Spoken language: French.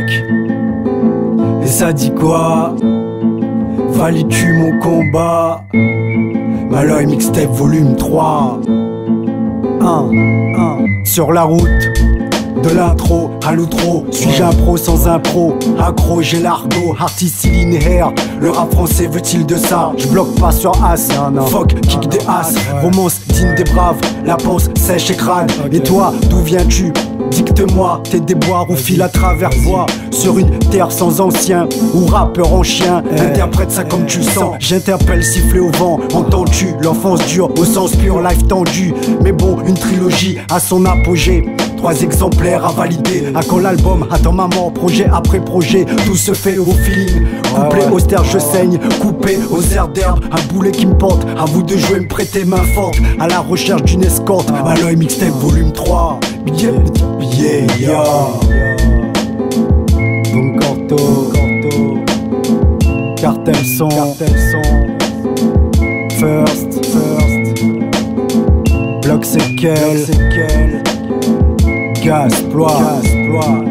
mec. Et ça dit quoi? Valides-tu mon combat? Malloy Mixtape volume 3. Sur la route de l'intro à l'outro, suis-je un pro sans impro? Accro, j'ai l'argot, artiste linéaire. Le rap français veut-il de ça? Je bloque pas sur as, fuck, kick des as. Romance digne des braves, la pense sèche et crade. Et toi, d'où viens-tu? Dicte-moi tes déboires ou file à travers voix. Sur une terre sans anciens ou rappeur en chien. Interprète ça comme tu le sens. J'interpelle siffler au vent. Entends-tu l'enfance dure au sens pur, life tendu. Mais bon, une trilogie à son apogée. 3 exemplaires à valider. À quand l'album? Attends maman, projet après projet. Tout se fait au feeling. Couplet austère, je saigne. Coupé aux airs d'herbe. Un boulet qui me porte. À vous de jouer, me prêter main forte. À la recherche d'une escorte. Malloy Mixtape volume 3. Yeah. Don Corto. Cartel son. First. Bloc séquel. Gasploit.